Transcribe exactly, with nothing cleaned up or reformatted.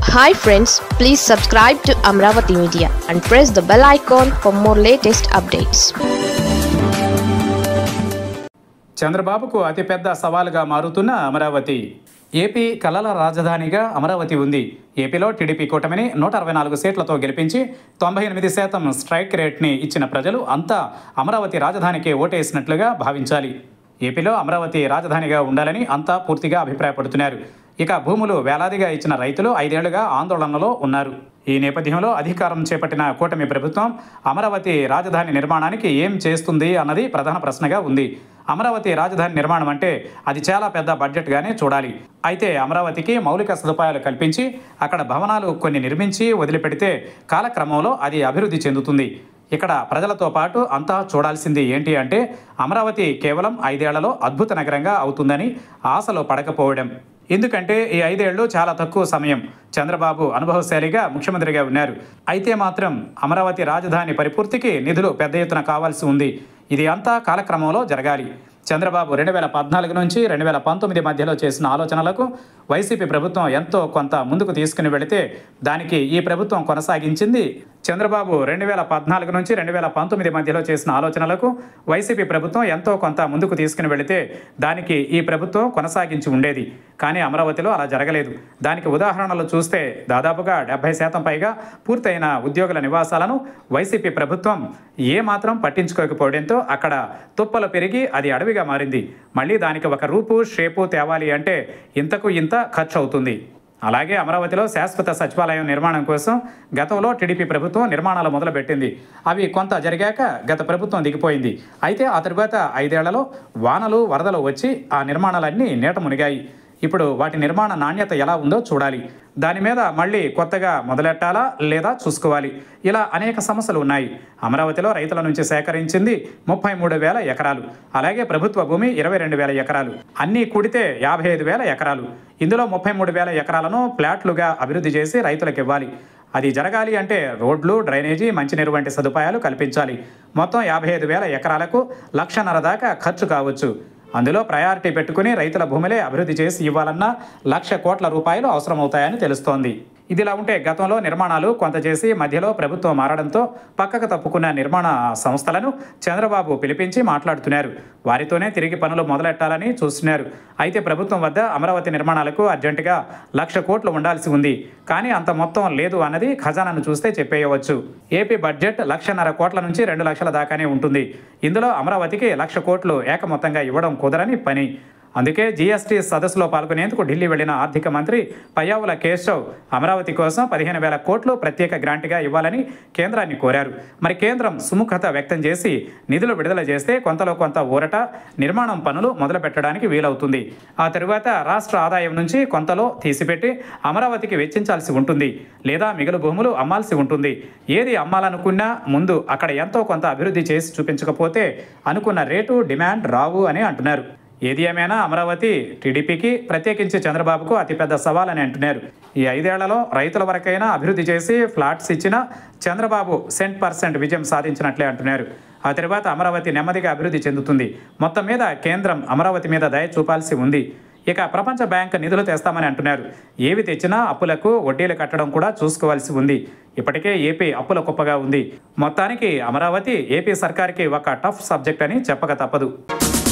Hi friends, please subscribe to Amravati Media and press the bell icon for more latest updates. చంద్రబాబుకు అతిపెద్ద సవాలుగా మారుతున్న Amaravati. AP కళల రాజధానిగా అమరావతి ఉంది. ఏపీలో టీడీపీ కూటమిని నూట అరవై నాలుగు సీట్లతో గెలిపించి తొంభై ఎనిమిది శాతం స్ట్రైక్ రేట్ని ఇచ్చిన ప్రజలు అంతా అమరావతి రాజధానికే ఓటేసినట్లుగా భావించాలి. ఏపీలో అమరావతి రాజధానిగా ఉండాలని అంతా పూర్తిగా అభిప్రాయపడుతున్నారు. ఇక భూములు వేలాదిగా ఇచ్చిన రైతులు ఐదేళ్లుగా ఆందోళనలో ఉన్నారు. ఈ నేపథ్యంలో అధికారం చేపట్టిన కూటమి ప్రభుత్వం అమరావతి రాజధాని నిర్మాణానికి ఏం చేస్తుంది అన్నది ప్రధాన ప్రశ్నగా ఉంది. అమరావతి రాజధాని నిర్మాణం అంటే అది చాలా పెద్ద బడ్జెట్గానే చూడాలి. అయితే అమరావతికి మౌలిక సదుపాయాలు కల్పించి అక్కడ భవనాలు కొన్ని నిర్మించి వదిలిపెడితే కాలక్రమంలో అది అభివృద్ధి చెందుతుంది. ఇక్కడ ప్రజలతో పాటు అంతా చూడాల్సింది ఏంటి అంటే అమరావతి కేవలం ఐదేళ్లలో అద్భుత నగరంగా అవుతుందని ఆశలో పడకపోవడం. ఎందుకంటే ఈ ఐదేళ్లు చాలా తక్కువ సమయం. చంద్రబాబు అనుభవశాలిగా ముఖ్యమంత్రిగా ఉన్నారు. అయితే మాత్రం అమరావతి రాజధాని పరిపూర్తికి నిధులు పెద్ద ఎత్తున కావాల్సి ఉంది. ఇది అంతా కాలక్రమంలో జరగాలి. చంద్రబాబు రెండు వేల పద్నాలుగు నుంచి రెండు వేల పంతొమ్మిది మధ్యలో చేసిన ఆలోచనలకు వైసీపీ ప్రభుత్వం ఎంతో కొంత ముందుకు తీసుకుని వెళితే దానికి ఈ ప్రభుత్వం కొనసాగించింది. చంద్రబాబు రెండు వేల పద్నాలుగు నుంచి రెండు వేల పంతొమ్మిది మధ్యలో చేసిన ఆలోచనలకు వైసీపీ ప్రభుత్వం ఎంతో కొంత ముందుకు తీసుకుని వెళితే దానికి ఈ ప్రభుత్వం కొనసాగించి ఉండేది. కానీ అమరావతిలో అలా జరగలేదు. దానికి ఉదాహరణలు చూస్తే దాదాపుగా డెబ్బై శాతం పైగా పూర్తయిన ఉద్యోగుల నివాసాలను వైసీపీ ప్రభుత్వం ఏమాత్రం పట్టించుకోకపోవడంతో అక్కడ తుప్పలు పెరిగి అది అడవిగా మారింది. మళ్ళీ దానికి ఒక రూపు షేపు తేవాలి అంటే ఇంతకు ఇంత ఖర్చు అవుతుంది. అలాగే అమరావతిలో శాశ్వత సచివాలయం నిర్మాణం కోసం గతంలో టీడీపీ ప్రభుత్వం నిర్మాణాలు మొదలుపెట్టింది. అవి కొంత జరిగాక గత ప్రభుత్వం దిగిపోయింది. అయితే ఆ తరువాత ఐదేళ్లలో వానలు వరదలు వచ్చి ఆ నిర్మాణాలన్నీ నీట మునిగాయి. ఇప్పుడు వాటి నిర్మాణ నాణ్యత ఎలా ఉందో చూడాలి. దాని మీద మళ్ళీ కొత్తగా మొదలెట్టాలా లేదా చూసుకోవాలి. ఇలా అనేక సమస్యలు ఉన్నాయి. అమరావతిలో రైతుల నుంచి సేకరించింది ముప్పై మూడు వేల ఎకరాలు, అలాగే ప్రభుత్వ భూమి ఇరవై రెండు వేల ఎకరాలు, అన్నీ కూడితే యాభై ఐదు వేల ఎకరాలు. ఇందులో ముప్పై మూడు వేల ఎకరాలను ప్లాట్లుగా అభివృద్ధి చేసి రైతులకు ఇవ్వాలి. అది జరగాలి అంటే రోడ్లు, డ్రైనేజీ, మంచినీరు వంటి సదుపాయాలు కల్పించాలి. మొత్తం యాభై ఐదు వేల ఎకరాలకు లక్షన్నర దాకా ఖర్చు కావచ్చు. అందులో ప్రయారిటీ పెట్టుకుని రైతుల భూములే అభివృద్ధి చేసి ఇవ్వాలన్నా లక్ష కోట్ల రూపాయలు అవసరమవుతాయని తెలుస్తోంది. ఇదిలా ఉంటే గతంలో నిర్మాణాలు కొంత చేసి మధ్యలో ప్రభుత్వం మారడంతో పక్కకు తప్పుకున్న నిర్మాణ సంస్థలను చంద్రబాబు పిలిపించి మాట్లాడుతున్నారు. వారితోనే తిరిగి పనులు మొదలెట్టాలని చూస్తున్నారు. అయితే ప్రభుత్వం వద్ద అమరావతి నిర్మాణాలకు అర్జెంటుగా లక్ష కోట్లు ఉండాల్సి ఉంది. కానీ అంత మొత్తం లేదు అన్నది ఖజానాను చూస్తే చెప్పేయవచ్చు. ఏపీ బడ్జెట్ లక్షన్నర కోట్ల నుంచి రెండు లక్షల దాకానే ఉంటుంది. ఇందులో అమరావతికి లక్ష కోట్లు ఏకమొత్తంగా ఇవ్వడం కుదరని పని. అందుకే జీఎస్టీ సదస్సులో పాల్గొనేందుకు ఢిల్లీ వెళ్లిన ఆర్థిక మంత్రి పయ్యావుల కేశవ్ అమరావతి కోసం పదిహేను వేల కోట్లు ప్రత్యేక గ్రాంట్గా ఇవ్వాలని కేంద్రాన్ని కోరారు. మరి కేంద్రం సుముఖత వ్యక్తం చేసి నిధులు విడుదల చేస్తే కొంతలో కొంత ఊరట, నిర్మాణం పనులు మొదలు పెట్టడానికి వీలవుతుంది. ఆ తరువాత రాష్ట్ర ఆదాయం నుంచి కొంతలో తీసిపెట్టి అమరావతికి వెచ్చించాల్సి ఉంటుంది, లేదా మిగులు భూములు అమ్మాల్సి ఉంటుంది. ఏది అమ్మాలనుకున్నా ముందు అక్కడ ఎంతో కొంత అభివృద్ధి చేసి చూపించకపోతే అనుకున్న రేటు, డిమాండ్ రావు అని అంటున్నారు. ఏది ఏమైనా అమరావతి టీడీపీకి, ప్రత్యేకించి చంద్రబాబుకు అతిపెద్ద సవాల్ అని అంటున్నారు. ఈ ఐదేళ్లలో రైతుల వరకైనా అభివృద్ధి చేసి ఫ్లాట్స్ ఇచ్చిన చంద్రబాబు సెంట్ పర్సెంట్ విజయం సాధించినట్లే అంటున్నారు. ఆ తర్వాత అమరావతి నెమ్మదిగా అభివృద్ధి చెందుతుంది. మొత్తం మీద కేంద్రం అమరావతి మీద దయ చూపాల్సి ఉంది. ఇక ప్రపంచ బ్యాంక్ నిధులు తెస్తామని అంటున్నారు. ఏవి తెచ్చినా అప్పులకు వడ్డీలు కట్టడం కూడా చూసుకోవాల్సి ఉంది. ఇప్పటికే ఏపీ అప్పుల కుప్పగా ఉంది. మొత్తానికి అమరావతి ఏపీ సర్కార్కి ఒక టఫ్ సబ్జెక్ట్ అని చెప్పక తప్పదు.